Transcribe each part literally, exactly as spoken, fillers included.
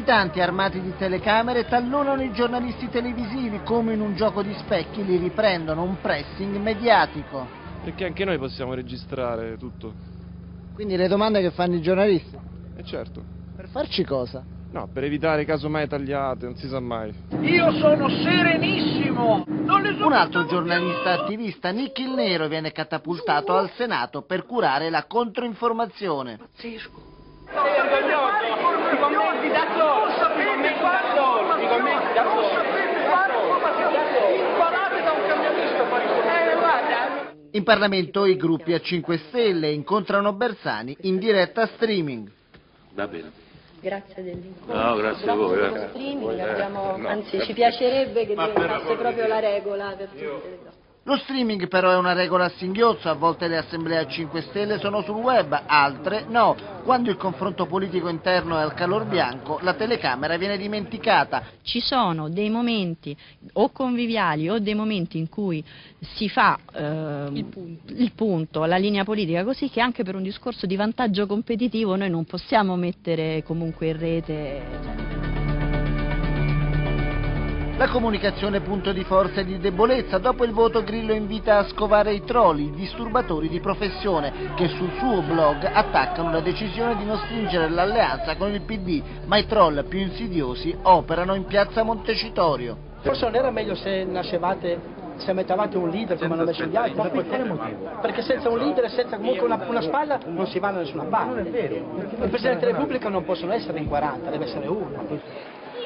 abitanti armati di telecamere tallonano i giornalisti televisivi, come in un gioco di specchi li riprendono, un pressing mediatico. Perché anche noi possiamo registrare tutto. Quindi le domande che fanno i giornalisti? E certo. Per farci cosa? No, per evitare casomai tagliate, non si sa mai. Io sono serenissimo! Non le so Un altro giornalista attivista, Nick il Nero, viene catapultato al Senato per curare la controinformazione. Pazzesco! I commenti da solo, i commenti da solo, i commenti da solo. Imparate da un camionista a fare i commenti. In Parlamento i gruppi a cinque Stelle incontrano Bersani in diretta streaming. Va bene. Grazie dell'incontro. No, grazie a voi. Dello Eh. streaming, Eh, abbiamo, no, anzi eh, ci piacerebbe che ma diventasse per- proprio la regola per tutte le cose. Lo streaming però è una regola a singhiozzo, a volte le assemblee a cinque Stelle sono sul web, altre no. Quando il confronto politico interno è al calor bianco, la telecamera viene dimenticata. Ci sono dei momenti o conviviali o dei momenti in cui si fa eh, il, punto. il punto, la linea politica, così che anche per un discorso di vantaggio competitivo noi non possiamo mettere comunque in rete. La comunicazione punto di forza e di debolezza. Dopo il voto Grillo invita a scovare i troll, i disturbatori di professione, che sul suo blog attaccano la decisione di non stringere l'alleanza con il P D, ma i troll più insidiosi operano in piazza Montecitorio. Forse non era meglio se nascevate, se mettevate un leader come hanno messo gli altri? Ma per quale motivo? Perché senza un leader e senza comunque una, una spalla non si va da nessuna parte. Non è vero. Il Presidente della Repubblica non possono essere in quaranta, deve essere uno.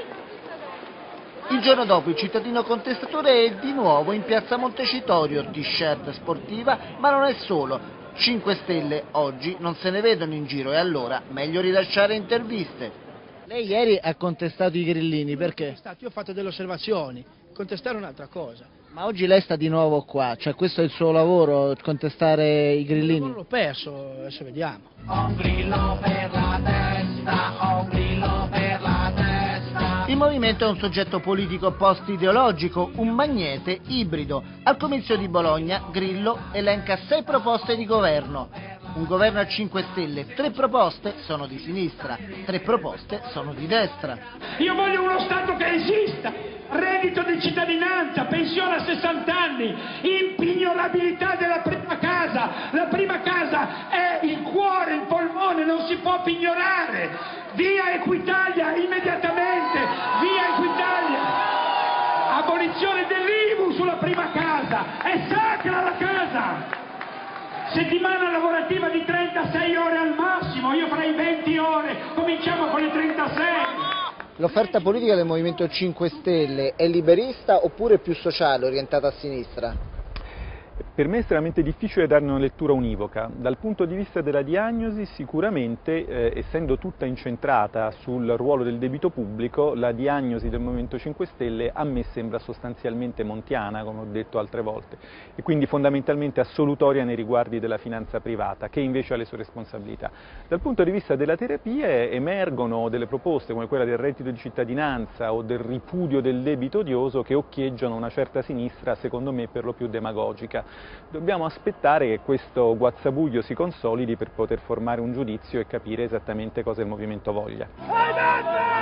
Il giorno dopo il cittadino contestatore è di nuovo in piazza Montecitorio, t-shirt sportiva, ma non è solo. cinque Stelle oggi non se ne vedono in giro e allora meglio rilasciare interviste. Lei ieri ha contestato i grillini, perché? Io ho fatto delle osservazioni, contestare un'altra cosa. Ma oggi lei sta di nuovo qua, cioè questo è il suo lavoro, contestare i grillini? Non l'ho perso, adesso vediamo. Ho un grillo per la testa, ho un grillo per la testa. Il movimento è un soggetto politico post-ideologico, un magnete ibrido. Al comizio di Bologna, Grillo elenca sei proposte di governo. Un governo a cinque Stelle, tre proposte sono di sinistra, tre proposte sono di destra. Io voglio uno Stato che esista, reddito di cittadinanza, pensione a sessanta anni, impignorabilità della prima casa. La prima casa è il cuore, il polmone, non si può pignorare. Via Equitalia immediatamente, via Equitalia. Abolizione dell'I V U sulla prima casa, è sacra la casa. Settimana lavorativa di trentasei ore al massimo, io farei venti ore, cominciamo con le trentasei. L'offerta politica del Movimento cinque Stelle è liberista oppure più sociale, orientata a sinistra? Per me è estremamente difficile darne una lettura univoca. Dal punto di vista della diagnosi, sicuramente, eh, essendo tutta incentrata sul ruolo del debito pubblico, la diagnosi del Movimento cinque Stelle a me sembra sostanzialmente montiana, come ho detto altre volte, e quindi fondamentalmente assolutoria nei riguardi della finanza privata, che invece ha le sue responsabilità. Dal punto di vista della terapia emergono delle proposte come quella del reddito di cittadinanza o del ripudio del debito odioso che occhieggiano una certa sinistra, secondo me per lo più demagogica. Dobbiamo aspettare che questo guazzabuglio si consolidi per poter formare un giudizio e capire esattamente cosa il movimento voglia.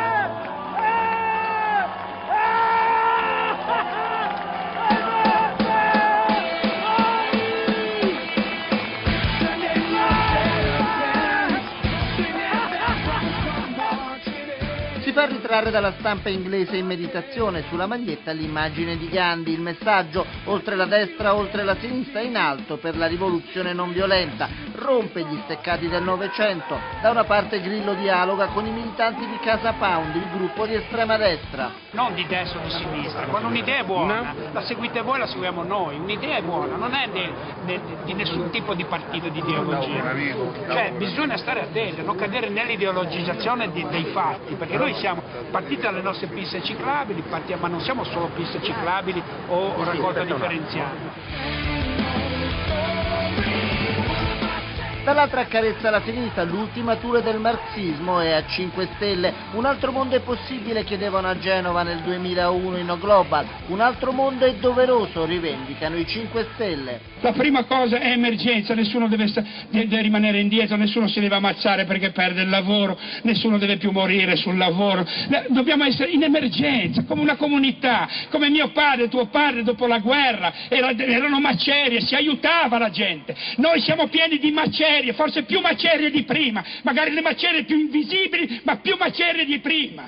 Si fa ritrarre dalla stampa inglese in meditazione, sulla maglietta l'immagine di Gandhi, il messaggio oltre la destra, oltre la sinistra, in alto per la rivoluzione non violenta, rompe gli steccati del Novecento. Da una parte Grillo dialoga con i militanti di Casa Pound, il gruppo di estrema destra. Non di destra o di sinistra, quando un'idea è buona, la seguite voi, la seguiamo noi, un'idea è buona, non è di, di, di nessun tipo di partito, di ideologia. Cioè bisogna stare attenti, non cadere nell'ideologizzazione di, dei fatti, perché noi siamo partiti dalle nostre piste ciclabili, partiamo, ma non siamo solo piste ciclabili o raccolta differenziata. dall'altra accarezza la sinistra, l'ultima ture del marxismo è a cinque Stelle. Un altro mondo è possibile, chiedevano a Genova nel duemilauno in No Global, un altro mondo è doveroso, rivendicano i cinque Stelle. La prima cosa è emergenza, nessuno deve, deve rimanere indietro, nessuno si deve ammazzare perché perde il lavoro, nessuno deve più morire sul lavoro, dobbiamo essere in emergenza, come una comunità, come mio padre, tuo padre dopo la guerra, era, erano macerie, si aiutava la gente, noi siamo pieni di macerie, forse più macerie di prima, magari le macerie più invisibili, ma più macerie di prima.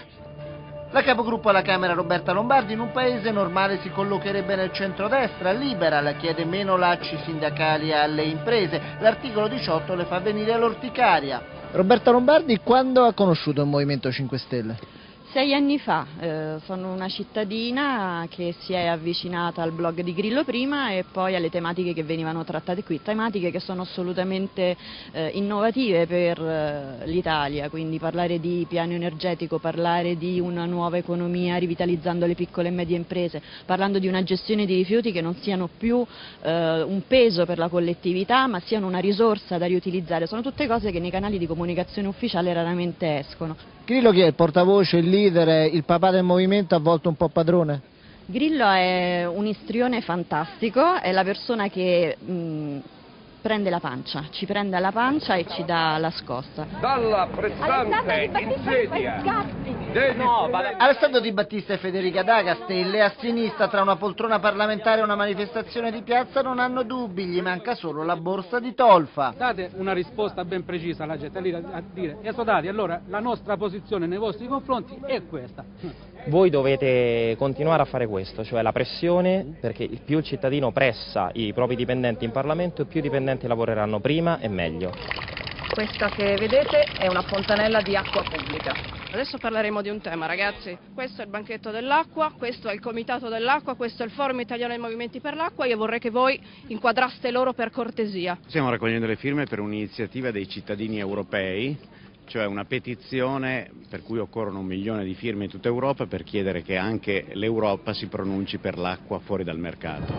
La capogruppo alla Camera Roberta Lombardi in un paese normale si collocherebbe nel centrodestra, Liberal chiede meno lacci sindacali alle imprese, l'articolo diciotto le fa venire l'orticaria. Roberta Lombardi quando ha conosciuto il Movimento cinque Stelle? Sei anni fa, eh, sono una cittadina che si è avvicinata al blog di Grillo prima e poi alle tematiche che venivano trattate qui, tematiche che sono assolutamente eh, innovative per eh, l'Italia, quindi parlare di piano energetico, parlare di una nuova economia rivitalizzando le piccole e medie imprese, parlando di una gestione di rifiuti che non siano più eh, un peso per la collettività ma siano una risorsa da riutilizzare, sono tutte cose che nei canali di comunicazione ufficiale raramente escono. Grillo chi è? Il portavoce, il leader, il papà del movimento, a volte un po' padrone? Grillo è un istrione fantastico, è la persona che mh, prende la pancia, ci prende alla pancia e ci dà la scossa. Dalla pressante insedia no, Alessandro Di Battista e Federica Daga, Stelle a sinistra, tra una poltrona parlamentare e una manifestazione di piazza non hanno dubbi, gli manca solo la borsa di Tolfa. Date una risposta ben precisa alla gente, a dire, esodati, allora la nostra posizione nei vostri confronti è questa. Voi dovete continuare a fare questo, cioè la pressione, perché più il cittadino pressa i propri dipendenti in Parlamento, più i dipendenti lavoreranno prima e meglio. Questa che vedete è una fontanella di acqua pubblica. Adesso parleremo di un tema, ragazzi. Questo è il banchetto dell'acqua, questo è il comitato dell'acqua, questo è il forum italiano dei movimenti per l'acqua. Io vorrei che voi inquadraste loro per cortesia. Stiamo raccogliendo le firme per un'iniziativa dei cittadini europei, cioè una petizione per cui occorrono un milione di firme in tutta Europa per chiedere che anche l'Europa si pronunci per l'acqua fuori dal mercato.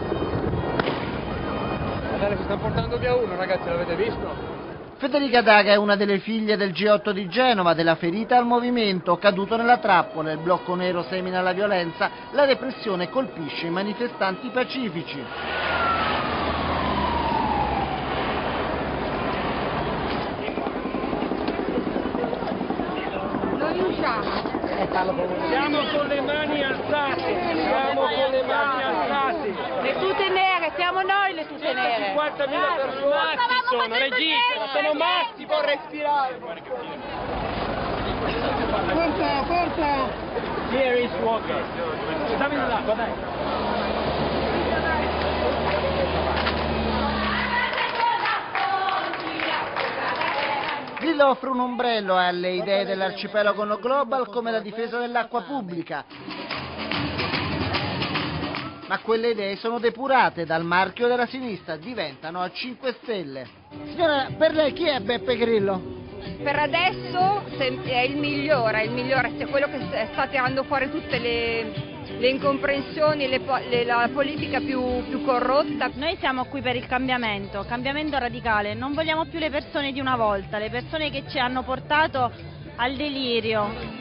Guardate, si sta portando via uno, ragazzi, l'avete visto? Federica Daga è una delle figlie del G otto di Genova, della ferita al movimento, caduto nella trappola, il blocco nero semina la violenza, la repressione colpisce i manifestanti pacifici. Non riusciamo. Siamo con le mani alzate, siamo con le mani alzate. Le tute nere, siamo noi le tute nere. cinquantamila persone sono, registra, sono matti, può respirare. Forza, forza! Here is water. Dammi l'acqua, dai. Grillo offre un ombrello alle idee dell'arcipelago No Global come la difesa dell'acqua pubblica. Ma quelle idee sono depurate dal marchio della sinistra, diventano a cinque Stelle. Signora, per lei chi è Beppe Grillo? Per adesso è il migliore, è il migliore, è quello che sta tirando fuori tutte le, le incomprensioni, le, le, la politica più, più corrotta. Noi siamo qui per il cambiamento, cambiamento radicale, non vogliamo più le persone di una volta, le persone che ci hanno portato al delirio.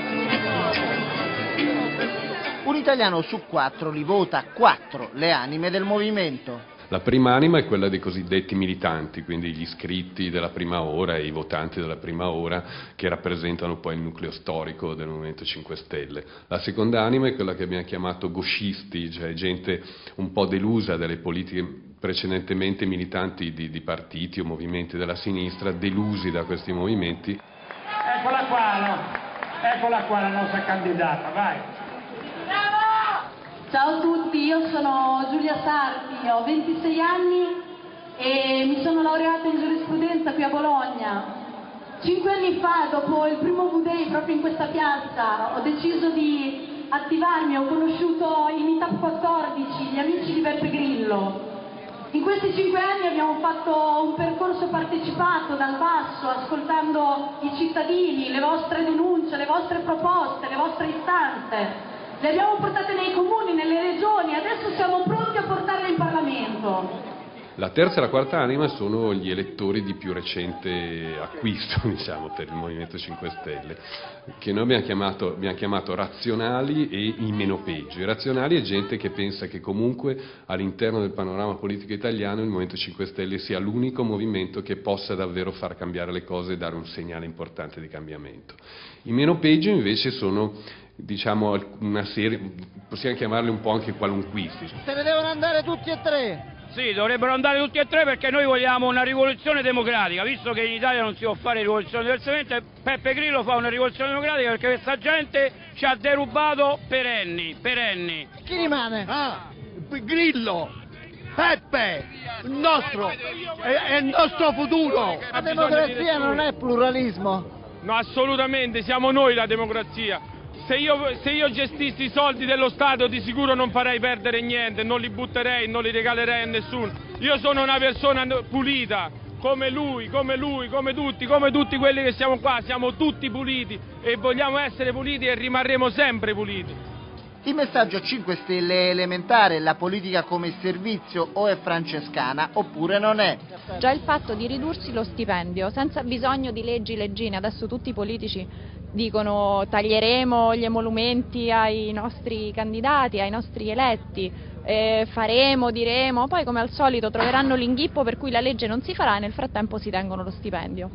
Un italiano su quattro li vota, quattro le anime del movimento. La prima anima è quella dei cosiddetti militanti, quindi gli iscritti della prima ora e i votanti della prima ora che rappresentano poi il nucleo storico del Movimento cinque Stelle. La seconda anima è quella che abbiamo chiamato gauchisti, cioè gente un po' delusa dalle politiche precedentemente militanti di, di partiti o movimenti della sinistra, delusi da questi movimenti. Eccola qua, no? Eccola qua la nostra candidata, vai! Ciao a tutti, io sono Giulia Sarti, ho ventisei anni e mi sono laureata in giurisprudenza qui a Bologna. Cinque anni fa, dopo il primo V-Day proprio in questa piazza, ho deciso di attivarmi, ho conosciuto il Meetup quattordici, gli amici di Beppe Grillo. In questi cinque anni abbiamo fatto un percorso partecipato dal basso, ascoltando i cittadini, le vostre denunce, le vostre proposte, le vostre istanze. Le abbiamo portate nei comuni, nelle regioni, adesso siamo pronti a portarle in Parlamento. La terza e la quarta anima sono gli elettori di più recente acquisto, diciamo, per il Movimento cinque Stelle, che noi abbiamo chiamato, abbiamo chiamato razionali e i meno peggio. I razionali è gente che pensa che comunque all'interno del panorama politico italiano il Movimento cinque Stelle sia l'unico movimento che possa davvero far cambiare le cose e dare un segnale importante di cambiamento. I meno peggio invece sono, diciamo, una serie, possiamo chiamarli un po' anche qualunquisti. Se ne devono andare tutti e tre. Sì, dovrebbero andare tutti e tre perché noi vogliamo una rivoluzione democratica, visto che in Italia non si può fare rivoluzione diversamente. Peppe Grillo fa una rivoluzione democratica perché questa gente ci ha derubato perenni, perenni. Chi rimane? Ah, Grillo, Peppe, il nostro, è, è il nostro futuro. La democrazia non è pluralismo. No, assolutamente, siamo noi la democrazia. Se io, se io gestissi i soldi dello Stato di sicuro non farei perdere niente, non li butterei, non li regalerei a nessuno. Io sono una persona pulita, come lui, come lui, come tutti, come tutti quelli che siamo qua, siamo tutti puliti e vogliamo essere puliti e rimarremo sempre puliti. Il messaggio a cinque Stelle è elementare: la politica come servizio o è francescana oppure non è. Già il fatto di ridursi lo stipendio senza bisogno di leggi leggine, adesso tutti i politici dicono taglieremo gli emolumenti ai nostri candidati, ai nostri eletti, eh, faremo, diremo, poi come al solito troveranno l'inghippo per cui la legge non si farà e nel frattempo si tengono lo stipendio.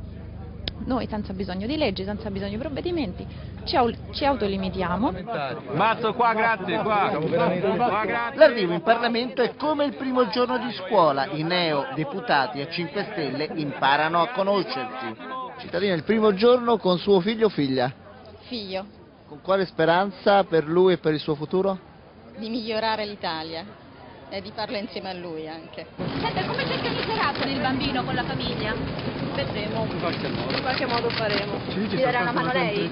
Noi senza bisogno di leggi, senza bisogno di provvedimenti, ci, au ci autolimitiamo. Mazzo qua, grazie, qua. qua grazie. L'arrivo in Parlamento è come il primo giorno di scuola, i neodeputati a cinque Stelle imparano a conoscersi. Cittadina, il primo giorno con suo figlio o figlia? Figlio. Con quale speranza per lui e per il suo futuro? Di migliorare l'Italia e di farlo insieme a lui anche. Senta, come si organizzerà con il bambino, con la famiglia? Vedremo. In qualche modo. In qualche modo faremo. Ci darà una mano lei?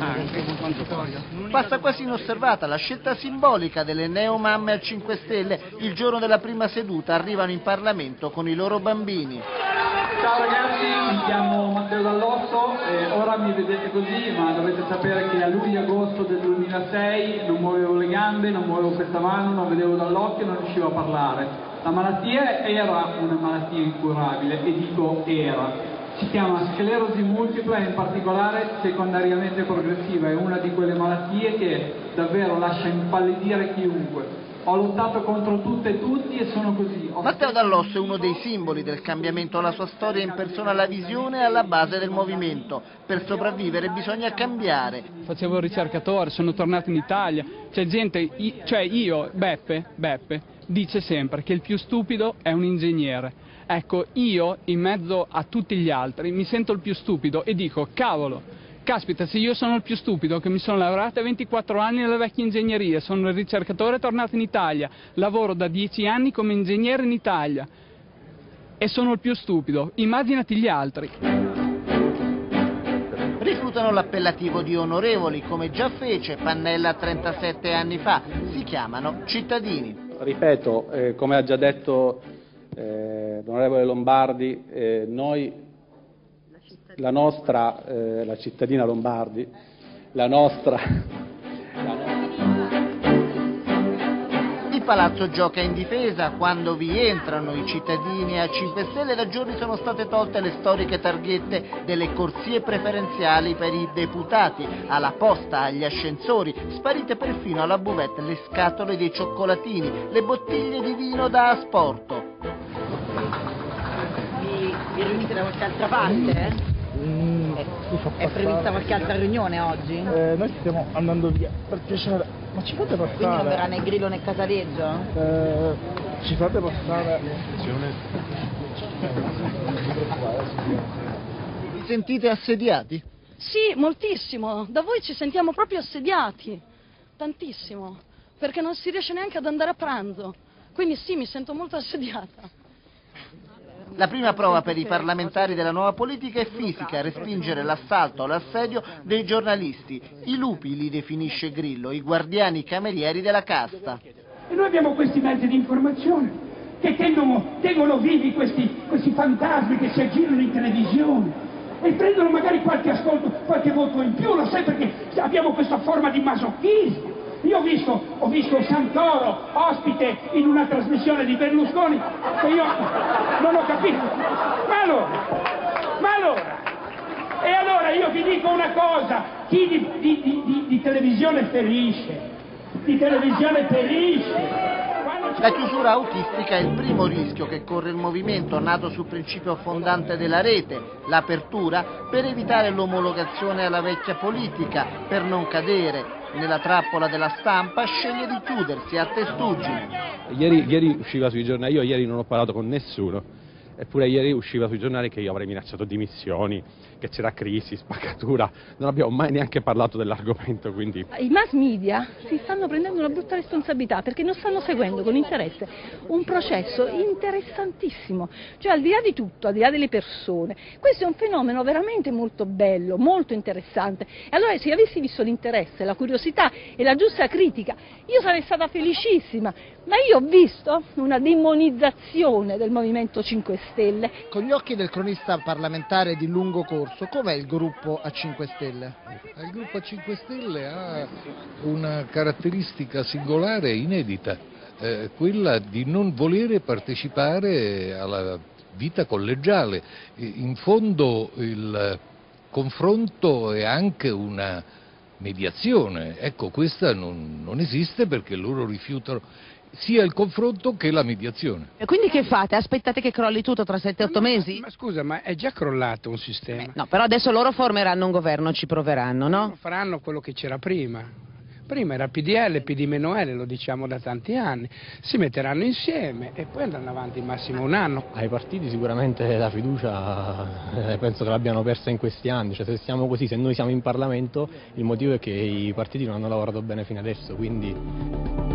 Passa quasi inosservata la scelta simbolica delle neomamme al cinque Stelle. Il giorno della prima seduta arrivano in Parlamento con i loro bambini. Ciao ragazzi, mi chiamo Matteo Dall'Osso, eh, ora mi vedete così, ma dovete sapere che a luglio-agosto del duemilasei non muovevo le gambe, non muovevo questa mano, non vedevo dall'occhio, non riuscivo a parlare. La malattia era una malattia incurabile, e dico era. Si chiama sclerosi multipla e in particolare secondariamente progressiva, è una di quelle malattie che davvero lascia impallidire chiunque. Ho lottato contro tutte e tutti e sono così. Ho Matteo Dall'Osso è uno dei simboli del cambiamento. La sua storia impersona la visione alla base del movimento. Per sopravvivere bisogna cambiare. Facevo il ricercatore, sono tornato in Italia. C'è gente, cioè io, Beppe, Beppe, dice sempre che il più stupido è un ingegnere. Ecco, io in mezzo a tutti gli altri mi sento il più stupido e dico, cavolo, caspita, se io sono il più stupido che mi sono laureato a ventiquattro anni nelle vecchie ingegnerie, sono il ricercatore tornato in Italia, lavoro da dieci anni come ingegnere in Italia e sono il più stupido, immaginati gli altri. Rifiutano l'appellativo di onorevoli, come già fece Pannella trentasette anni fa. Si chiamano cittadini. Ripeto, eh, come ha già detto eh, l'onorevole Lombardi, eh, noi La nostra, eh, la cittadina Lombardi, la nostra, la nostra... Il palazzo gioca in difesa. Quando vi entrano i cittadini a cinque Stelle da giorni sono state tolte le storiche targhette delle corsie preferenziali per i deputati, alla posta, agli ascensori, sparite perfino alla buvette le scatole dei cioccolatini, le bottiglie di vino da asporto. Vi, vi riunite da qualche altra parte, eh? Mm, È prevista qualche altra riunione oggi? Eh, noi stiamo andando via, per piacere. Ma ci fate passare? Quindi non verrà né Grillo né Casaleggio? Eh, ci fate passare? Vi sentite assediati? Sì, moltissimo. Da voi ci sentiamo proprio assediati. Tantissimo. Perché non si riesce neanche ad andare a pranzo. Quindi sì, mi sento molto assediata. La prima prova per i parlamentari della nuova politica è fisica, respingere l'assalto o l'assedio dei giornalisti. I lupi li definisce Grillo, i guardiani camerieri della casta. E noi abbiamo questi mezzi di informazione che tengono, tengono vivi questi, questi fantasmi che si aggirano in televisione e prendono magari qualche ascolto, qualche voto in più, lo sai, perché abbiamo questa forma di masochismo. Io ho visto, ho visto Santoro ospite in una trasmissione di Berlusconi che io non ho capito. Ma allora, ma allora, e allora io vi dico una cosa, chi di, di, di, di, di televisione ferisce, di televisione ferisce. La chiusura autistica è il primo rischio che corre il movimento, nato sul principio fondante della rete, l'apertura, per evitare l'omologazione alla vecchia politica, per non cadere nella trappola della stampa, sceglie di chiudersi a testuggine. Ieri, ieri usciva sui giornali, io ieri non ho parlato con nessuno, eppure ieri usciva sui giornali che io avrei minacciato dimissioni, che c'era crisi, spaccatura, non abbiamo mai neanche parlato dell'argomento, quindi... I mass media si stanno prendendo una brutta responsabilità perché non stanno seguendo con interesse un processo interessantissimo, cioè al di là di tutto, al di là delle persone, questo è un fenomeno veramente molto bello, molto interessante, e allora se io avessi visto l'interesse, la curiosità e la giusta critica, io sarei stata felicissima, ma io ho visto una demonizzazione del Movimento cinque Stelle. Con gli occhi del cronista parlamentare di lungo corso, com'è il gruppo a cinque Stelle? Il gruppo a cinque Stelle ha una caratteristica singolare e inedita, eh, quella di non volere partecipare alla vita collegiale. In fondo il confronto è anche una mediazione, ecco, questa non, non esiste perché loro rifiutano sia il confronto che la mediazione. E quindi che fate? Aspettate che crolli tutto tra sette otto mesi? Ma scusa, ma è già crollato un sistema. Beh, no, però adesso loro formeranno un governo, ci proveranno, no? Faranno quello che c'era prima. Prima era P D L, P D meno L, lo diciamo da tanti anni. Si metteranno insieme e poi andranno avanti massimo un anno. Ai partiti sicuramente la fiducia eh, penso che l'abbiano persa in questi anni. Cioè, se siamo così, se noi siamo in Parlamento, il motivo è che i partiti non hanno lavorato bene fino adesso, quindi...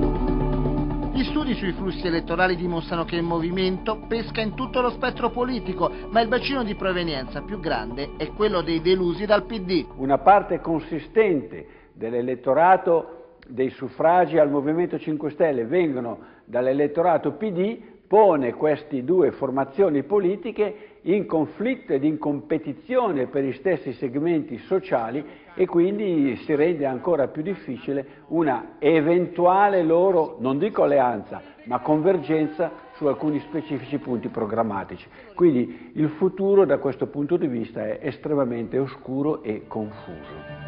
Gli studi sui flussi elettorali dimostrano che il movimento pesca in tutto lo spettro politico, ma il bacino di provenienza più grande è quello dei delusi dal P D. Una parte consistente dell'elettorato dei suffragi al Movimento cinque Stelle vengono dall'elettorato P D, pone queste due formazioni politiche in conflitto ed in competizione per gli stessi segmenti sociali e quindi si rende ancora più difficile una eventuale loro, non dico alleanza, ma convergenza su alcuni specifici punti programmatici. Quindi il futuro da questo punto di vista è estremamente oscuro e confuso.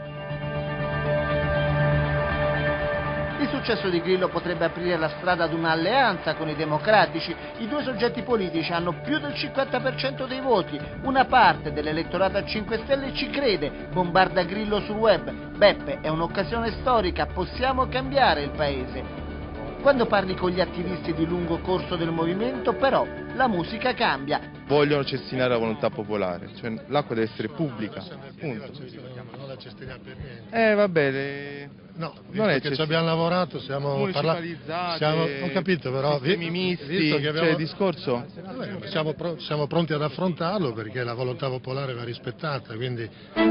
Il successo di Grillo potrebbe aprire la strada ad un'alleanza con i democratici. I due soggetti politici hanno più del cinquanta per cento dei voti. Una parte dell'elettorato a cinque Stelle ci crede, bombarda Grillo sul web. Beppe, è un'occasione storica, possiamo cambiare il paese. Quando parli con gli attivisti di lungo corso del movimento, però, la musica cambia. Vogliono cestinare la volontà popolare, cioè l'acqua deve essere pubblica, punto. Non la cestiniamo per niente. Eh vabbè, le... no, non è che ci abbiamo lavorato, siamo parlati, siamo, ho capito però, sistemi misti, visto che abbiamo, cioè il discorso... Vabbè, siamo, siamo pronti ad affrontarlo perché la volontà popolare va rispettata, quindi...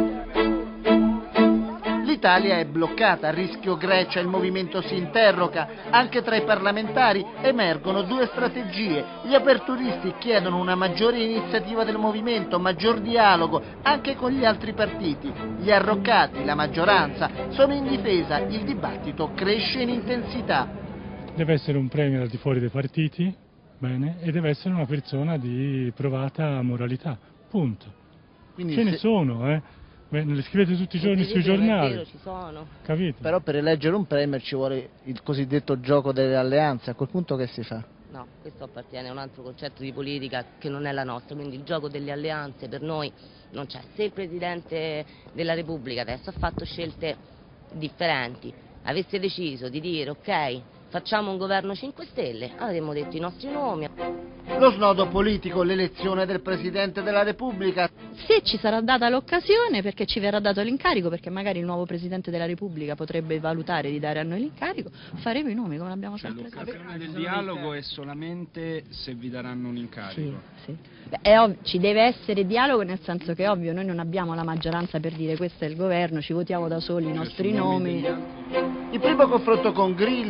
L'Italia è bloccata, a rischio Grecia, il movimento si interroga. Anche tra i parlamentari emergono due strategie. Gli aperturisti chiedono una maggiore iniziativa del movimento, maggior dialogo anche con gli altri partiti. Gli arroccati, la maggioranza, sono in difesa, il dibattito cresce in intensità. Deve essere un premier al di fuori dei partiti, bene, e deve essere una persona di provata moralità, punto. Quindi Ce se... ne sono, eh. Beh, le scrivete tutti i giorni sui giornali. Vero, ci sono. Capito? Però per eleggere un premier ci vuole il cosiddetto gioco delle alleanze, a quel punto che si fa? No, questo appartiene a un altro concetto di politica che non è la nostra, quindi il gioco delle alleanze per noi non c'è. Se il Presidente della Repubblica adesso ha fatto scelte differenti, avesse deciso di dire ok, facciamo un governo cinque Stelle, avremmo detto i nostri nomi. Lo snodo politico, l'elezione del Presidente della Repubblica. Se ci sarà data l'occasione, perché ci verrà dato l'incarico, perché magari il nuovo Presidente della Repubblica potrebbe valutare di dare a noi l'incarico, faremo i nomi come l'abbiamo cioè, sempre fatto. L'occasione del dialogo è solamente se vi daranno un incarico. Sì, sì. Beh, è ovvio, ci deve essere dialogo nel senso che è ovvio, noi non abbiamo la maggioranza per dire questo è il governo, ci votiamo da soli i nostri nomi. Il primo confronto con Grillo dall'entrata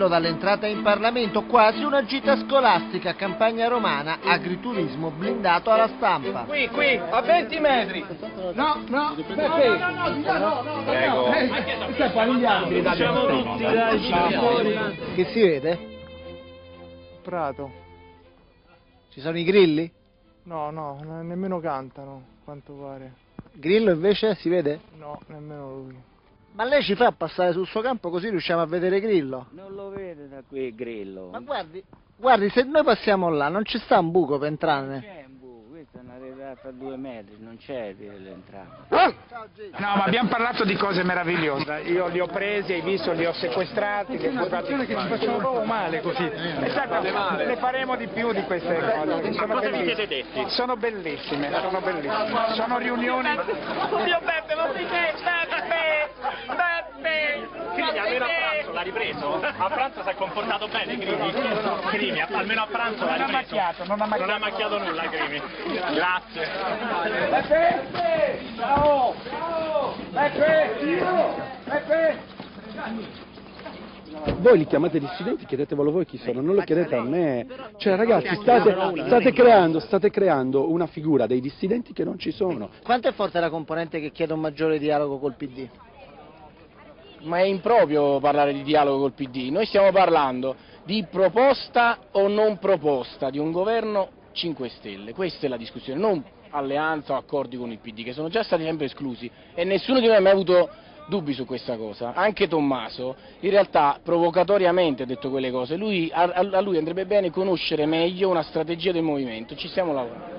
entrata in Parlamento, quasi una gita scolastica, campagna romana, agriturismo blindato alla stampa. Qui, qui, a venti metri. No, no, perché? No, no, no, no, no, Prego. Stai parliando. Diciamo tutti, dai, Che si vede? Prato. Ci sono i grilli? No, no, nemmeno cantano, quanto pare. Grillo invece si vede? No, nemmeno lui. Ma lei ci fa passare sul suo campo così riusciamo a vedere Grillo? Non lo vede da qui Grillo. Ma guardi, guardi, se noi passiamo là non ci sta un buco per entrarne. C'è un buco, questa è una redata a due metri, non c'è per l'entrata. No, ma abbiamo parlato di cose meravigliose. Io li ho presi, hai visto, li ho sequestrati, li ho portati. Che ci facciamo proprio male così. Esatto, ne faremo di più di queste cose. Sono cosa vi bellissime. siete detti? Sono bellissime, sono bellissime. Sono riunioni. Mio Beppe, non ti sei, Beppe! Beppe! Crimi, almeno a pranzo l'ha ripreso? A pranzo si è comportato bene, Crimi? Crimi, almeno a pranzo l'ha ripreso? Non ha macchiato, non ha macchiato. Non ha macchiato nulla, Crimi. Grazie. Beppe! Ciao! Ciao! Beppe! Beppe! Voi li chiamate dissidenti, chiedetevelo voi chi sono, non lo chiedete a me. Cioè ragazzi, state, state, creando, state creando una figura dei dissidenti che non ci sono. Quanto è forte la componente che chiede un maggiore dialogo col P D? Ma è improprio parlare di dialogo col P D, noi stiamo parlando di proposta o non proposta di un governo cinque Stelle, questa è la discussione, non alleanza o accordi con il P D che sono già stati sempre esclusi e nessuno di noi ha mai avuto dubbi su questa cosa, anche Tommaso in realtà provocatoriamente ha detto quelle cose, lui, a, a lui andrebbe bene conoscere meglio una strategia del movimento, ci stiamo lavorando.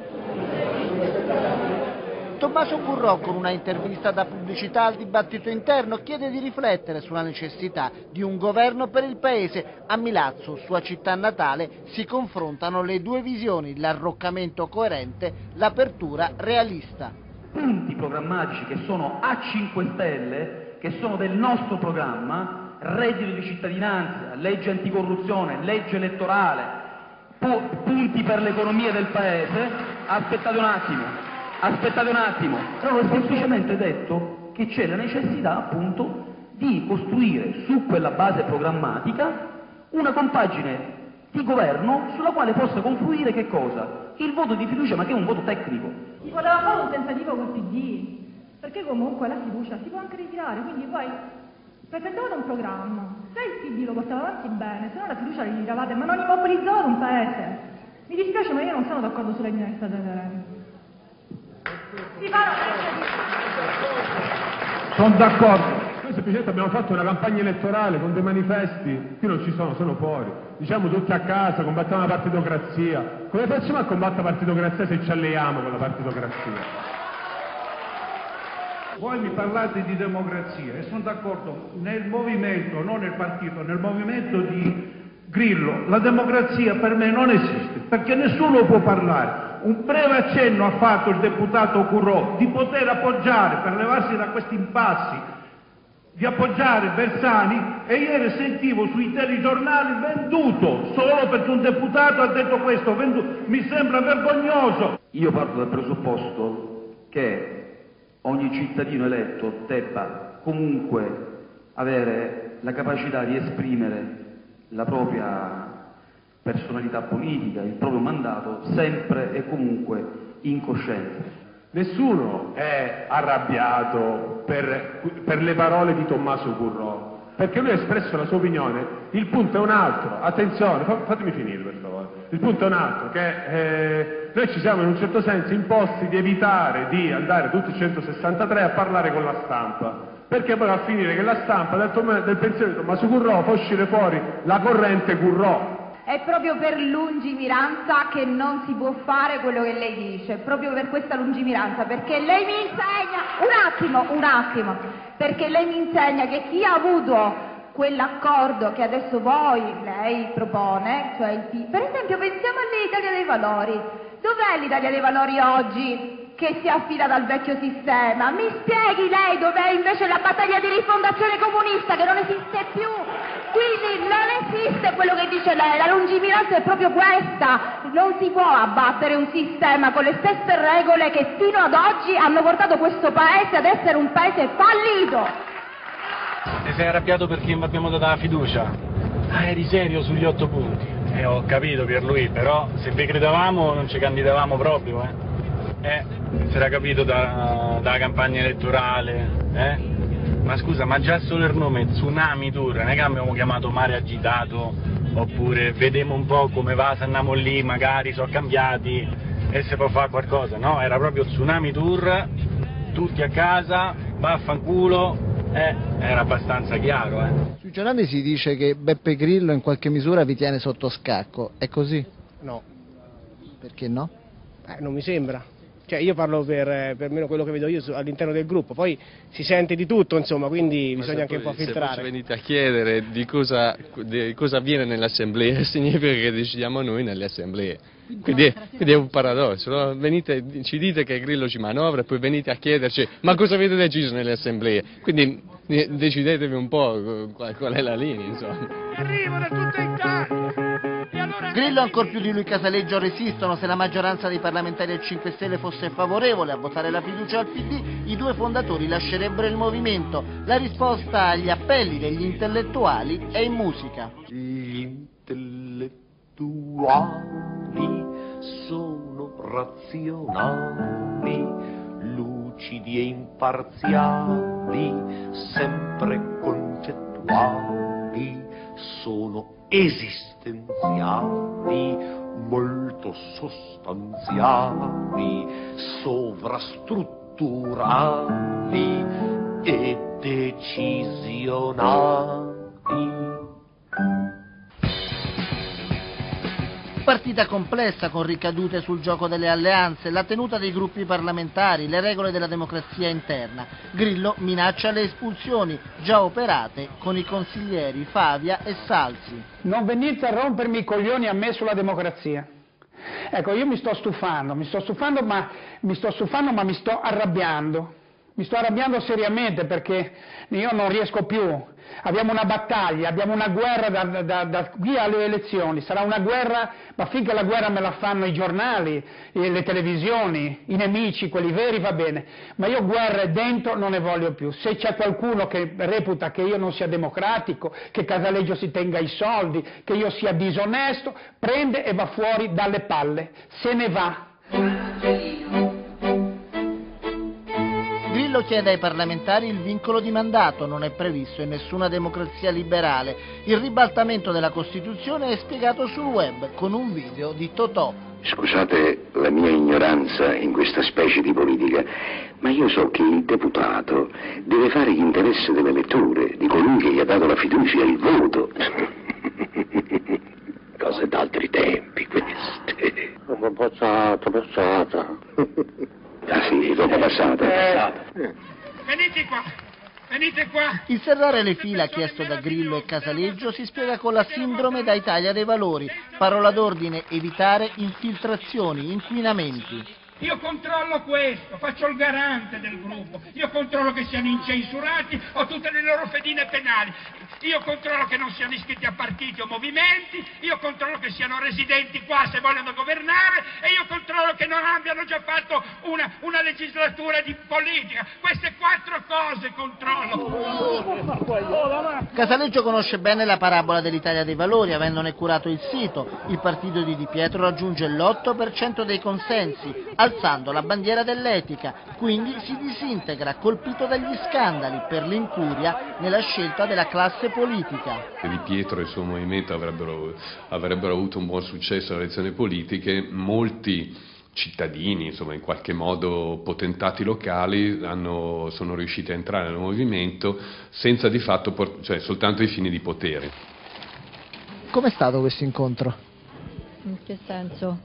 Tommaso Currò, con una intervista da pubblicità al dibattito interno, chiede di riflettere sulla necessità di un governo per il Paese. A Milazzo, sua città natale, si confrontano le due visioni, l'arroccamento coerente, l'apertura realista. Punti programmatici che sono a cinque Stelle, che sono del nostro programma, reddito di cittadinanza, legge anticorruzione, legge elettorale, punti per l'economia del Paese, aspettate un attimo, aspettate un attimo, ho semplicemente detto che c'è la necessità appunto di costruire su quella base programmatica una compagine di governo sulla quale possa confluire che cosa? Il voto di fiducia, ma che è un voto tecnico. Si poteva fare un tentativo col P D, perché comunque la fiducia si può anche ritirare, quindi poi presentavate un programma, se il P D lo portava avanti bene, se no la fiducia li tiravate, ma non immobilizzavate un paese. Mi dispiace, ma io non sono d'accordo sulle linee state aderenti. Si fa Sono d'accordo. Noi semplicemente abbiamo fatto una campagna elettorale con dei manifesti, qui non ci sono, sono fuori. Diciamo tutti a casa, combattiamo la partitocrazia. Come facciamo a combattere la partitocrazia se ci alleiamo con la partitocrazia? Voi mi parlate di democrazia e sono d'accordo, nel movimento, non nel partito, nel movimento di Grillo, la democrazia per me non esiste, perché nessuno può parlare. Un breve accenno ha fatto il deputato Currò di poter appoggiare, per levarsi da questi impassi, di appoggiare Bersani, e ieri sentivo sui telegiornali venduto, solo perché un deputato ha detto questo, venduto. Mi sembra vergognoso. Io parto dal presupposto che ogni cittadino eletto debba comunque avere la capacità di esprimere la propria personalità politica, il proprio mandato, sempre e comunque in coscienza. Nessuno è arrabbiato per, per le parole di Tommaso Currò, perché lui ha espresso la sua opinione. Il punto è un altro, attenzione, fatemi finire per favore. Il punto è un altro, che eh, noi ci siamo in un certo senso imposti di evitare di andare tutti i centosessantatré a parlare con la stampa, perché poi va a finire che la stampa del, del pensiero di Tommaso Currò fa uscire fuori la corrente Currò. È proprio per lungimiranza che non si può fare quello che lei dice, proprio per questa lungimiranza, perché lei mi insegna, un attimo, un attimo, perché lei mi insegna che chi ha avuto quell'accordo che adesso voi, lei propone, cioè il P, per esempio pensiamo all'Italia dei Valori, dov'è l'Italia dei Valori oggi che si affida dal vecchio sistema? Mi spieghi lei dov'è invece la battaglia di rifondazione comunista che non esiste più? Quindi non esiste quello che dice lei, la lungimiranza è proprio questa, non si può abbattere un sistema con le stesse regole che fino ad oggi hanno portato questo paese ad essere un paese fallito. Ti sei arrabbiato perché abbiamo dato la fiducia? Ah, eri serio sugli otto punti? Eh, ho capito Pierluigi, però se vi credevamo non ci candidavamo proprio, eh. Eh, si era capito da, dalla campagna elettorale, eh? Ma scusa, ma già solo il nome Tsunami Tour, non è che abbiamo chiamato Mare Agitato, oppure vediamo un po' come va, se andiamo lì, magari sono cambiati e si può fare qualcosa, no? Era proprio Tsunami Tour, tutti a casa, vaffanculo. Eh, era abbastanza chiaro, eh. Sui giornali si dice che Beppe Grillo in qualche misura vi tiene sotto scacco, è così? No. Perché no? Eh, non mi sembra. Cioè io parlo per, per meno quello che vedo io all'interno del gruppo, poi si sente di tutto, insomma, quindi Ma bisogna anche un po' se filtrare. Se venite a chiedere di cosa, di cosa avviene nelle assemblee, significa che decidiamo noi nelle assemblee. Quindi è, quindi è un paradosso, no? Venite, ci dite che Grillo ci manovra e poi venite a chiederci ma cosa avete deciso nelle assemblee, quindi decidetevi un po' qual, qual è la linea, insomma. Arrivo da tutta Italia! Grillo ancor più di lui Casaleggio resistono. Se la maggioranza dei parlamentari del cinque Stelle fosse favorevole a votare la fiducia al P D, i due fondatori lascerebbero il movimento. La risposta agli appelli degli intellettuali è in musica. Gli intellettuali sono razionali, lucidi e imparziali, sempre concettuali, sono esistenziali, molto sostanziali, sovrastrutturali e decisionali. Partita complessa con ricadute sul gioco delle alleanze, la tenuta dei gruppi parlamentari, le regole della democrazia interna. Grillo minaccia le espulsioni già operate con i consiglieri Favia e Salsi. Non venite a rompermi i coglioni a me sulla democrazia. Ecco, io mi sto stufando, mi sto stufando ma mi sto stufando ma mi sto arrabbiando. Mi sto arrabbiando seriamente perché io non riesco più. Abbiamo una battaglia, abbiamo una guerra da, da, da qui alle elezioni. Sarà una guerra, ma finché la guerra me la fanno i giornali, le televisioni, i nemici, quelli veri va bene. Ma io guerre dentro non ne voglio più. Se c'è qualcuno che reputa che io non sia democratico, che Casaleggio si tenga i soldi, che io sia disonesto, prende e va fuori dalle palle. Se ne va. Grillo chiede ai parlamentari il vincolo di mandato, non è previsto in nessuna democrazia liberale. Il ribaltamento della Costituzione è spiegato sul web con un video di Totò. Scusate la mia ignoranza in questa specie di politica, ma io so che il deputato deve fare l'interesse dell'elettore, di colui che gli ha dato la fiducia e il voto. Cose d'altri tempi queste. Dopo passata, passata. Ah sì, dopo passata, passata. Venite qua, venite qua. Il serrare le fila chiesto da Grillo e Casaleggio si spiega con la sindrome da Italia dei Valori. Parola d'ordine: evitare infiltrazioni, inquinamenti. Io controllo questo, faccio il garante del gruppo, io controllo che siano incensurati o tutte le loro fedine penali, io controllo che non siano iscritti a partiti o movimenti, io controllo che siano residenti qua se vogliono governare e io controllo che non abbiano già fatto una, una legislatura di politica. Queste quattro cose controllo. Casaleggio conosce bene la parabola dell'Italia dei Valori, avendone curato il sito. Il partito di Di Pietro raggiunge l'otto per cento dei consensi, alzando la bandiera dell'etica, quindi si disintegra, colpito dagli scandali per l'incuria nella scelta della classe politica. Di Pietro e il suo movimento avrebbero, avrebbero avuto un buon successo alle elezioni politiche, molti cittadini, insomma in qualche modo potentati locali, hanno, sono riusciti a entrare nel movimento senza di fatto, cioè soltanto ai fini di potere. Com'è stato questo incontro? In che senso?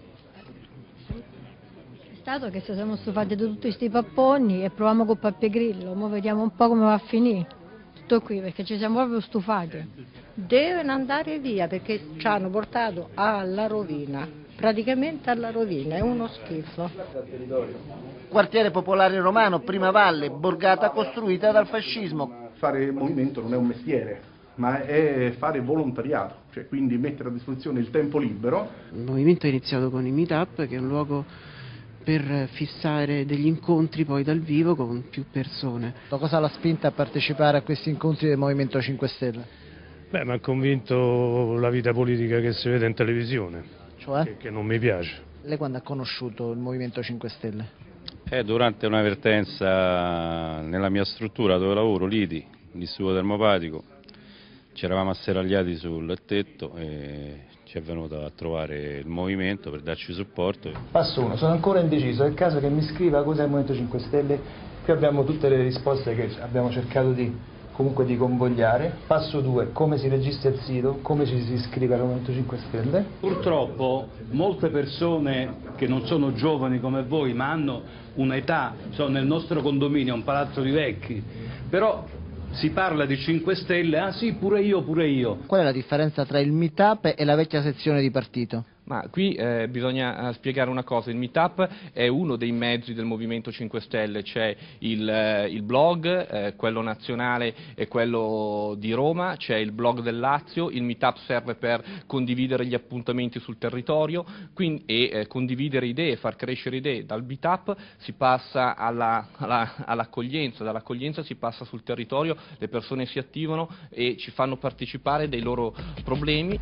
È stato che ci siamo stufati di tutti questi papponi e proviamo con Peppe Grillo, ora vediamo un po' come va a finire. Tutto qui perché ci siamo proprio stufati. Devono andare via perché ci hanno portato alla rovina, praticamente alla rovina, è uno schifo. Quartiere popolare romano, prima valle, borgata costruita dal fascismo. Fare movimento non è un mestiere, ma è fare volontariato, cioè quindi mettere a disposizione il tempo libero. Il movimento è iniziato con i meetup, che è un luogo per fissare degli incontri poi dal vivo con più persone. Cosa l'ha spinta a partecipare a questi incontri del Movimento cinque Stelle? Beh, mi ha convinto la vita politica che si vede in televisione, Cioè? che, che non mi piace. Lei quando ha conosciuto il Movimento cinque Stelle? È durante un'avvertenza nella mia struttura dove lavoro, l'I T I, l'Istituto Termopatico, ci eravamo asseragliati sul tetto e ci è venuto a trovare il movimento per darci supporto. Passo uno, sono ancora indeciso, è il caso che mi scriva cos'è il Movimento cinque Stelle, qui abbiamo tutte le risposte che abbiamo cercato di comunque di convogliare. Passo due, come si registra il sito, come ci si iscrive al Movimento cinque Stelle. Purtroppo molte persone che non sono giovani come voi ma hanno un'età, sono nel nostro condominio, un palazzo di vecchi, però si parla di cinque Stelle, ah sì, pure io, pure io. Qual è la differenza tra il meetup e la vecchia sezione di partito? Ma qui eh, bisogna spiegare una cosa, il meetup è uno dei mezzi del Movimento cinque Stelle, c'è il, eh, il blog, eh, quello nazionale e quello di Roma, c'è il blog del Lazio, il meetup serve per condividere gli appuntamenti sul territorio quindi, e eh, condividere idee, far crescere idee. Dal meetup si passa alla, alla, all'accoglienza, dall'accoglienza si passa sul territorio, le persone si attivano e ci fanno partecipare dei loro problemi.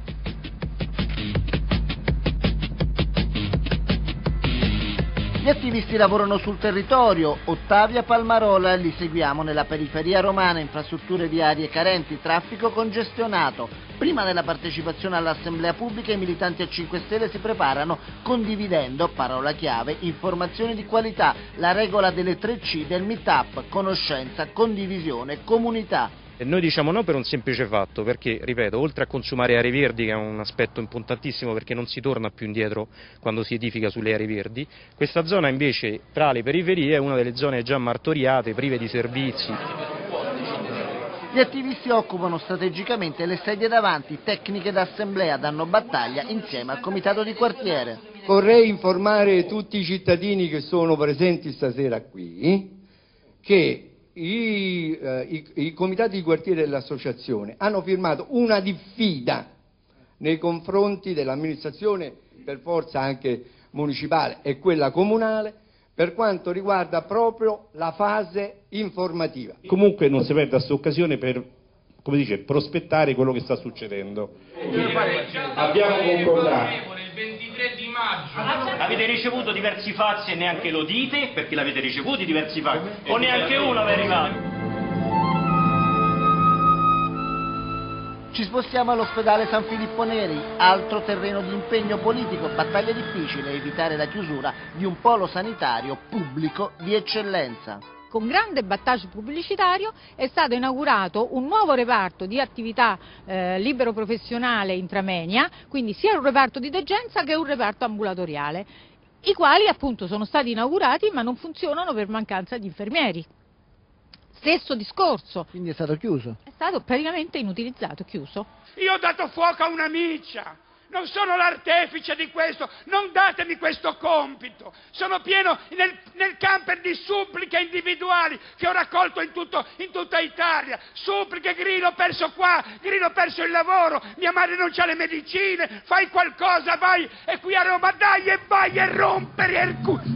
Gli attivisti lavorano sul territorio. Ottavia Palmarola, li seguiamo nella periferia romana, infrastrutture viarie carenti, traffico congestionato. Prima della partecipazione all'assemblea pubblica i militanti a cinque Stelle si preparano condividendo, parola chiave, informazioni di qualità, la regola delle tre C del meetup, conoscenza, condivisione, comunità. E noi diciamo no per un semplice fatto, perché, ripeto, oltre a consumare aree verdi, che è un aspetto importantissimo perché non si torna più indietro quando si edifica sulle aree verdi, questa zona invece tra le periferie è una delle zone già martoriate, prive di servizi. Gli attivisti occupano strategicamente le sedie davanti, tecniche d'assemblea, danno battaglia insieme al comitato di quartiere. Vorrei informare tutti i cittadini che sono presenti stasera qui che I, eh, i, i comitati di quartiere dell'associazione hanno firmato una diffida nei confronti dell'amministrazione, per forza anche municipale e quella comunale, per quanto riguarda proprio la fase informativa. Comunque non si perde questa occasione per, come dice, prospettare quello che sta succedendo. Abbiamo concordato. Avete ricevuto diversi fax e neanche lo dite, perché l'avete ricevuti diversi fax, o neanche uno vi è arrivato. Ci spostiamo all'ospedale San Filippo Neri, altro terreno di impegno politico, battaglia difficile, evitare la chiusura di un polo sanitario pubblico di eccellenza. Con grande battage pubblicitario è stato inaugurato un nuovo reparto di attività eh, libero professionale intramenia, quindi sia un reparto di degenza che un reparto ambulatoriale, i quali appunto sono stati inaugurati ma non funzionano per mancanza di infermieri. Stesso discorso. Quindi è stato chiuso? È stato praticamente inutilizzato, chiuso. Io ho dato fuoco a una miccia. Non sono l'artefice di questo, non datemi questo compito. Sono pieno nel, nel camper di suppliche individuali che ho raccolto in, tutto, in tutta Italia. Suppliche, Grillo ho perso qua, Grillo ho perso il lavoro, mia madre non c'ha le medicine, fai qualcosa, vai, e qui a Roma, dai e vai e rompere il culo.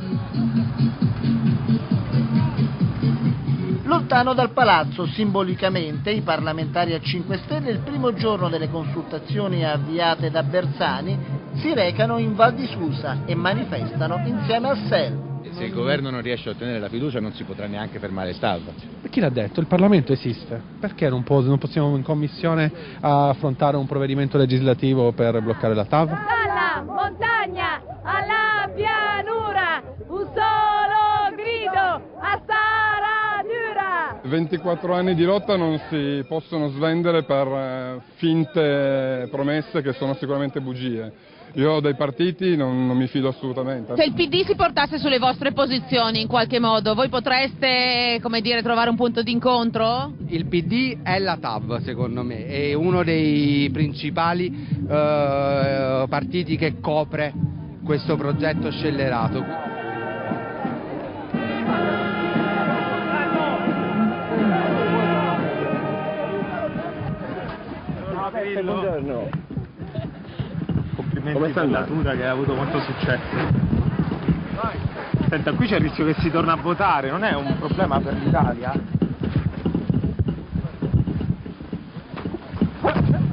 Lontano dal palazzo, simbolicamente, i parlamentari a cinque Stelle, il primo giorno delle consultazioni avviate da Bersani, si recano in Val di Susa e manifestano insieme a S E L. Se il governo non riesce a ottenere la fiducia non si potrà neanche fermare Stalva. Chi l'ha detto? Il Parlamento esiste. Perché non, può, non possiamo in commissione affrontare un provvedimento legislativo per bloccare la T A V? Dalla montagna alla pianura, un solo grido a Sara Dura. ventiquattro anni di lotta non si possono svendere per finte promesse che sono sicuramente bugie. Io dai partiti non, non mi fido assolutamente. Se il P D si portasse sulle vostre posizioni in qualche modo, voi potreste, come dire, trovare un punto d'incontro? Il P D è la T A V, secondo me, è uno dei principali eh, partiti che copre questo progetto scellerato. Buongiorno. Come sta andando? Che ha avuto molto successo. Senta, qui c'è il rischio che si torna a votare, non è un problema per l'Italia?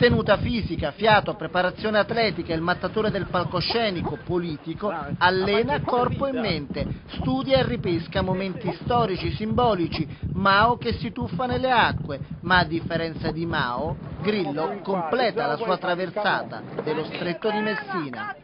Tenuta fisica, fiato, preparazione atletica, il mattatore del palcoscenico, politico, allena corpo e mente, studia e ripesca momenti storici, simbolici, Mao che si tuffa nelle acque, ma a differenza di Mao, Grillo completa la sua traversata dello stretto di Messina.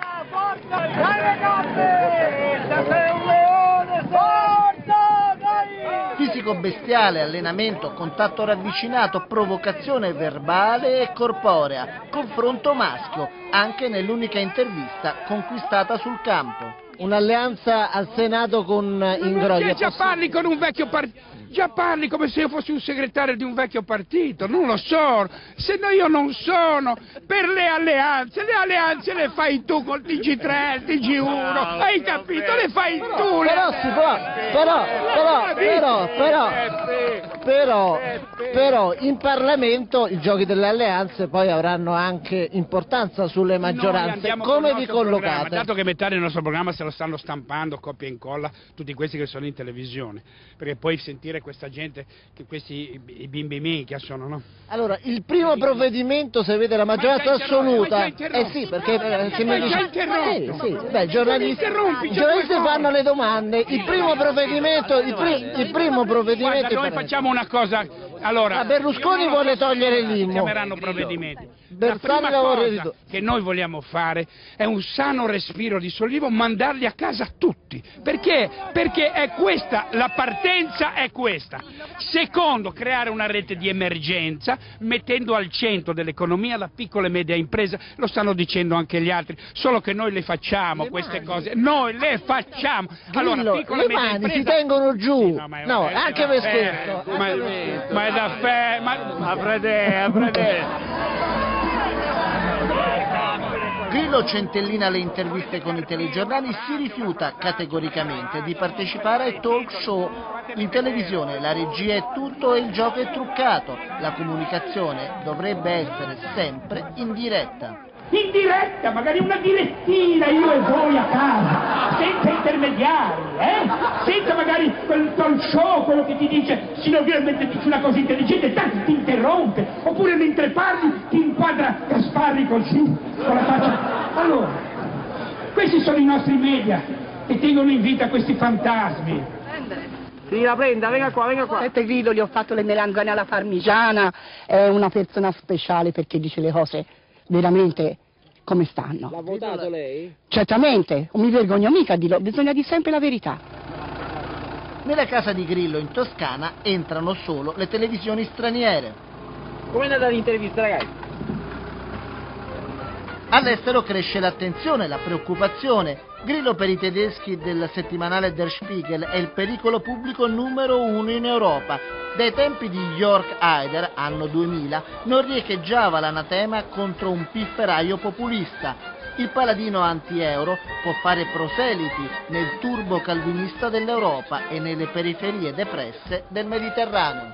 Fisico bestiale, allenamento, contatto ravvicinato, provocazione verbale e corporea, confronto maschio, anche nell'unica intervista conquistata sul campo. Un'alleanza al Senato con Ingroia. Già parli con un vecchio partito, già parli come se io fossi un segretario di un vecchio partito, non lo so, se no io non sono per le alleanze, le alleanze le fai tu col T G tre, il T G uno, hai capito? Le fai tu. Però si può, però, però, però, però, però, però in Parlamento i giochi delle alleanze poi avranno anche importanza sulle maggioranze. Come vi collocate? Dato che metà del nostro programma se lo stanno stampando, copia e incolla, tutti questi che sono in televisione, perché poi sentire questa gente, che questi i bimbi minchia sono, no? Allora, il primo provvedimento, se vede la maggioranza assoluta, eh sì, perché eh, se mi dice, sì, sì, beh, i giornalisti, i giornalisti fanno le domande, il primo provvedimento, il, pri, il primo provvedimento. Guarda, noi facciamo una cosa, allora, ma Berlusconi vuole togliere l'Immo. Chiameranno provvedimenti. Bersani La prima cosa che noi vogliamo fare è un sano respiro di sollievo, mandarli a casa tutti. Perché? Perché è questa, la partenza è questa. Secondo, creare una rete di emergenza, mettendo al centro dell'economia la piccola e media impresa, lo stanno dicendo anche gli altri, solo che noi le facciamo le queste mani. cose, noi le facciamo. Grillo, allora, piccola le e media mani impresa... si tengono giù, sì, no, ma è, no, è, anche è, per è, questo. Ma, ma è da fe... ma, ma frate, a frate. Grillo centellina le interviste con i telegiornali, si rifiuta categoricamente di partecipare ai talk show. In televisione la regia è tutto e il gioco è truccato. La comunicazione dovrebbe essere sempre in diretta. In diretta, magari una direttina, io e voi a casa, senza intermediari, eh? Senza magari quel talk show, quello che ti dice, se non viene dice una cosa intelligente, tanto ti interrompe, oppure mentre parli ti inquadra Gasparri così, con la faccia. Allora, questi sono i nostri media che tengono in vita questi fantasmi. Sì, la prenda, venga qua, venga qua. Peppe Grillo, gli ho fatto le melangane alla parmigiana, è una persona speciale perché dice le cose veramente come stanno. L'ha votato lei? Certamente, non mi vergogno mica a dirlo, bisogna dire sempre la verità. Nella casa di Grillo in Toscana entrano solo le televisioni straniere. Come è andata l'intervista, ragazzi? All'estero cresce l'attenzione, la preoccupazione. Grillo per i tedeschi del settimanale Der Spiegel è il pericolo pubblico numero uno in Europa. Dai tempi di Jörg Haider, anno duemila, non riecheggiava l'anatema contro un pifferaio populista. Il paladino anti-euro può fare proseliti nel turbo calvinista dell'Europa e nelle periferie depresse del Mediterraneo.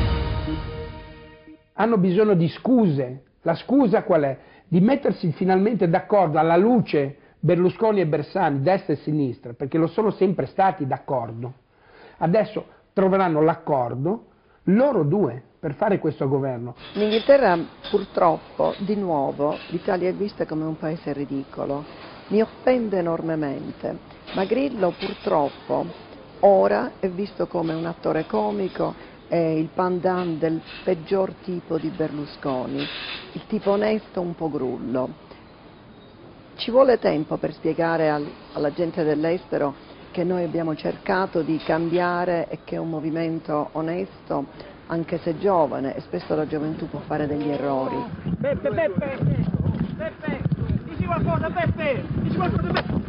Hanno bisogno di scuse. La scusa qual è? Di mettersi finalmente d'accordo alla luce Berlusconi e Bersani, destra e sinistra, perché lo sono sempre stati d'accordo. Adesso troveranno l'accordo loro due per fare questo governo. In Inghilterra purtroppo di nuovo l'Italia è vista come un paese ridicolo, mi offende enormemente, ma Grillo purtroppo ora è visto come un attore comico, è il pandan del peggior tipo di Berlusconi, il tipo onesto un po' grullo. Ci vuole tempo per spiegare al, alla gente dell'estero che noi abbiamo cercato di cambiare e che è un movimento onesto, anche se giovane, e spesso la gioventù può fare degli errori. Beppe, Beppe, Beppe, dici qualcosa, Beppe, dici qualcosa, Beppe.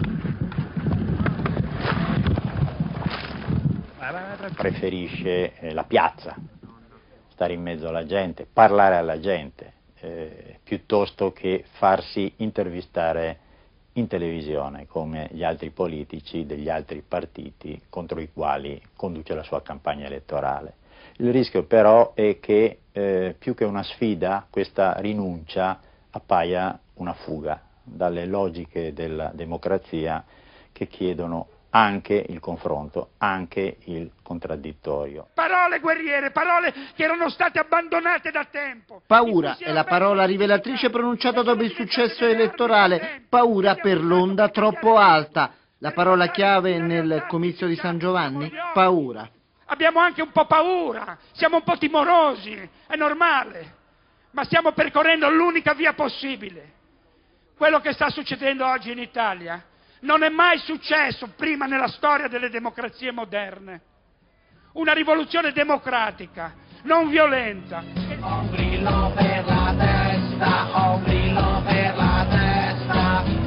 Preferisce eh, la piazza, stare in mezzo alla gente, parlare alla gente, eh, piuttosto che farsi intervistare in televisione come gli altri politici degli altri partiti contro i quali conduce la sua campagna elettorale. Il rischio però è che eh, più che una sfida questa rinuncia appaia una fuga dalle logiche della democrazia che chiedono anche il confronto, anche il contraddittorio. Parole guerriere, parole che erano state abbandonate da tempo. Paura è la parola rivelatrice pronunciata dopo il successo elettorale, paura per l'onda troppo alta. La parola chiave nel comizio di San Giovanni? Paura. Abbiamo anche un po' paura, siamo un po' timorosi, è normale, ma stiamo percorrendo l'unica via possibile. Quello che sta succedendo oggi in Italia non è mai successo prima nella storia delle democrazie moderne. Una rivoluzione democratica, non violenta. Un grillo per la testa, un grillo per la testa.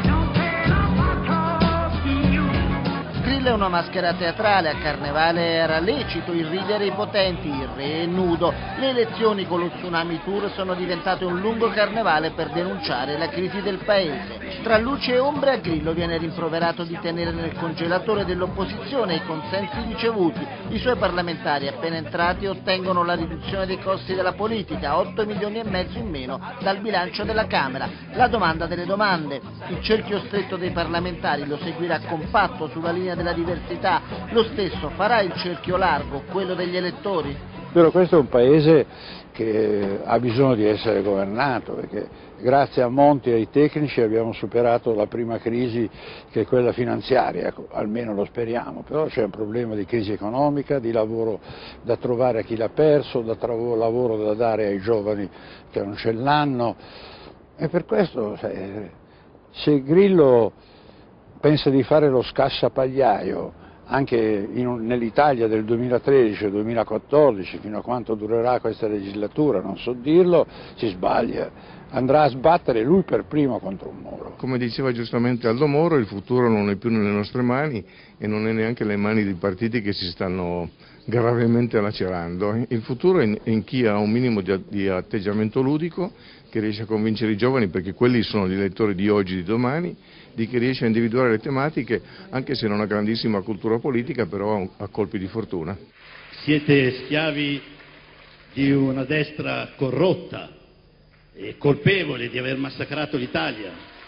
Grillo è una maschera teatrale, a Carnevale era lecito irridere i potenti, il re è nudo. Le elezioni con lo Tsunami Tour sono diventate un lungo carnevale per denunciare la crisi del paese. Tra luce e ombre a Grillo viene rimproverato di tenere nel congelatore dell'opposizione i consensi ricevuti. I suoi parlamentari appena entrati ottengono la riduzione dei costi della politica, otto milioni e mezzo in meno dal bilancio della Camera. La domanda delle domande. Il cerchio stretto dei parlamentari lo seguirà compatto sulla linea della diversità, lo stesso farà il cerchio largo, quello degli elettori? Però questo è un paese che ha bisogno di essere governato, perché grazie a Monti e ai tecnici abbiamo superato la prima crisi, che è quella finanziaria, ecco, almeno lo speriamo, però c'è un problema di crisi economica, di lavoro da trovare a chi l'ha perso, da lavoro da dare ai giovani che non ce l'hanno, e per questo se, se Grillo pensa di fare lo scassapagliaio anche nell'Italia del duemilatredici duemilaquattordici, fino a quanto durerà questa legislatura, non so dirlo, si sbaglia. Andrà a sbattere lui per primo contro un muro. Come diceva giustamente Aldo Moro, il futuro non è più nelle nostre mani e non è neanche nelle mani dei partiti che si stanno gravemente lacerando. Il futuro è in chi ha un minimo di atteggiamento ludico, che riesce a convincere i giovani, perché quelli sono gli elettori di oggi e di domani, di chi riesce a individuare le tematiche, anche se non ha grandissima cultura politica, però a colpi di fortuna. Siete schiavi di una destra corrotta e colpevole di aver massacrato l'Italia.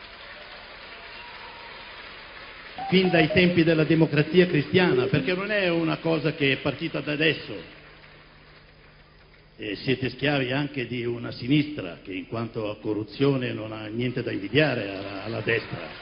Fin dai tempi della democrazia cristiana, perché non è una cosa che è partita da adesso. E siete schiavi anche di una sinistra che in quanto a corruzione non ha niente da invidiare alla, alla destra.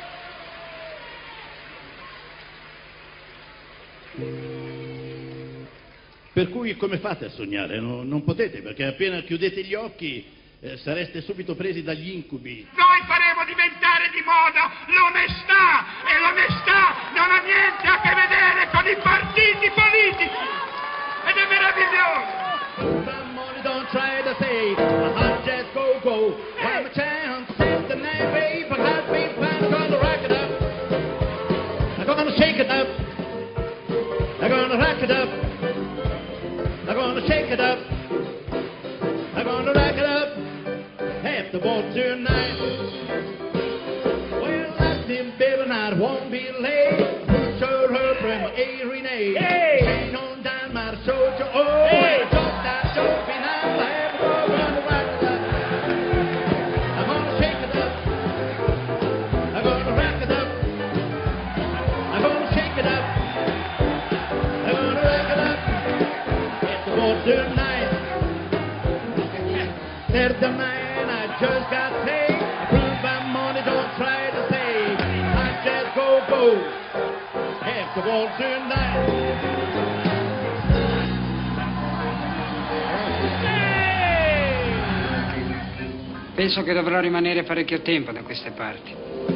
Per cui come fate a sognare? No, non potete, perché appena chiudete gli occhi eh, sareste subito presi dagli incubi. Noi faremo diventare di moda l'onestà, e l'onestà non ha niente a che vedere con i partiti politici, ed è meraviglioso. Don't try to say, I'll just go, go. When my chance is the name, babe, I got big plans, gonna rock it up. I'm gonna shake it up. I'm gonna rock it up. I'm gonna shake it up. I'm gonna rock it up. Have the ball tonight. Well, I think, baby, I won't be late. Who showed her from a renee? Hey! Ain't on down my soldier. Oh, hey! Talk that, talk me now. Tonight, there's the man I just got paid. Prove my money, don't try to save. I just go, go. Have the ball tonight. Penso che dovrò rimanere parecchio tempo da queste parti.